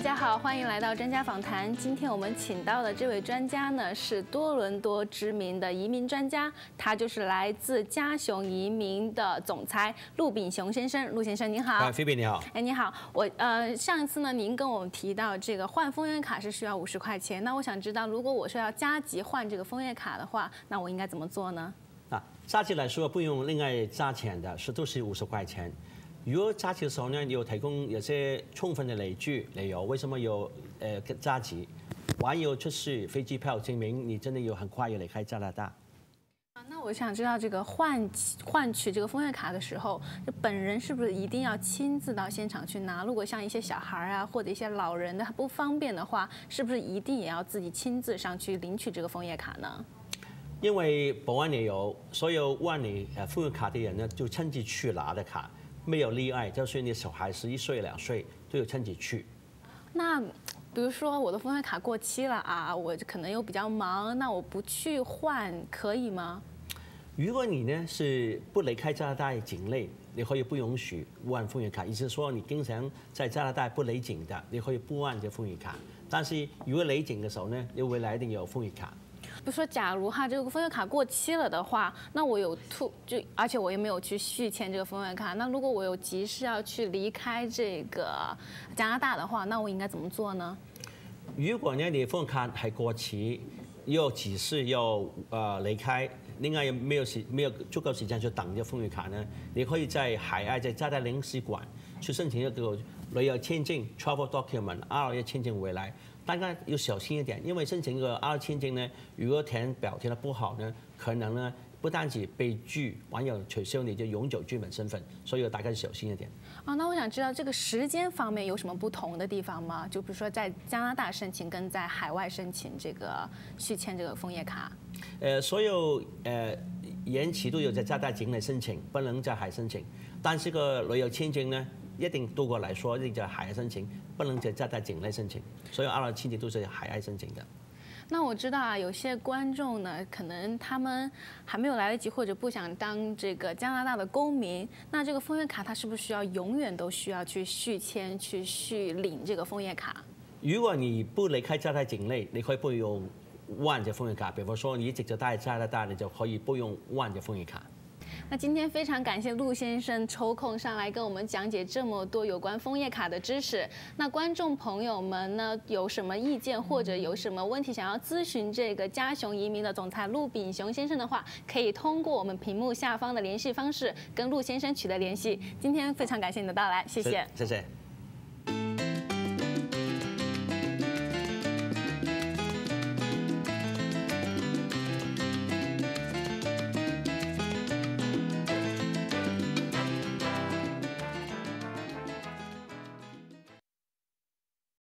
家好，欢迎来到专家访谈。今天我们请到的这位专家呢，是多伦多知名的移民专家，他就是来自嘉雄移民的总裁陆炳雄先生。陆先生您好。 菲比你好。 你好，上一次呢，您跟我们提到这个换枫叶卡是需要50块钱，那我想知道，如果我说要加急换这个枫叶卡的话，那我应该怎么做呢？ 加急来说不用另外加钱的，都是50块钱。如果加急的时候呢，有提供有些充分的理由为什么要加急，还有就是飞机票证明你真的有很快要离开加拿大。 那我想知道这个换取这个枫叶卡的时候，本人是不是一定要亲自到现场去拿？如果像一些小孩啊或者一些老人的不方便的话，是不是一定也要自己亲自上去领取这个枫叶卡呢？ 因为保安理由，所有换你枫叶卡的人呢，就亲自去拿的卡。没有例外，就算你小孩11岁、2岁，都有亲自去。 那比如说我的枫叶卡过期了啊，我可能又比较忙，那我不去换可以吗？ 如果你呢是不离开加拿大境内，你可以不允许换枫叶卡，意思说你经常在加拿大不离境的，你可以不换这枫叶卡。但是如果离境的时候呢，你未来一定有枫叶卡。 比如说，假如这个枫叶卡过期了的话，那我有而且我也没有去续签这个枫叶卡。那如果我有急事要去离开这个加拿大的话，那我应该怎么做呢？ 如果呢你枫叶卡係過期，有急事要離開，另外沒有足夠時間去等這枫葉卡呢，你可以在海外在加拿大領事館去申請一個旅遊簽證 （travel document）R1簽證回來。大家要小心一點，因為申請個R1簽證呢，如果填表填得不好呢，可能呢不單止被拒，還有取消你的永久居民身份，所以大家要小心一點。 那我想知道這個時間方面有什麼不同的地方嗎？就比如說在加拿大申請跟在海外申請這個續簽這個楓葉卡。 所有延期都有在加拿大境內申請，不能在海申請。但是個旅遊簽證呢，一定對我來說一定在海外申請，不能在加拿大境內申請。所有R1簽證都是海外申請的。 那我知道啊，有些觀眾呢，可能他們還沒有來得及，或者不想當這個加拿大的公民。那這個楓葉卡，它是不是需要永遠都需要去續簽、去續領這個楓葉卡？ 如果你不離開加拿大境內，你可以不用換這楓葉卡。比方說，你一直就待在加拿大，你就可以不用換這楓葉卡。 那今天非常感謝陸先生抽空上來跟我們講解這麼多有關楓葉卡的知識。那觀眾朋友們呢，有什麼意見或者有什麼問題想要諮詢這個嘉雄移民的總裁陸炳雄先生的話，可以通過我們屏幕下方的聯繫方式跟陸先生取得聯繫。今天非常感謝你的到來，謝謝。 謝謝。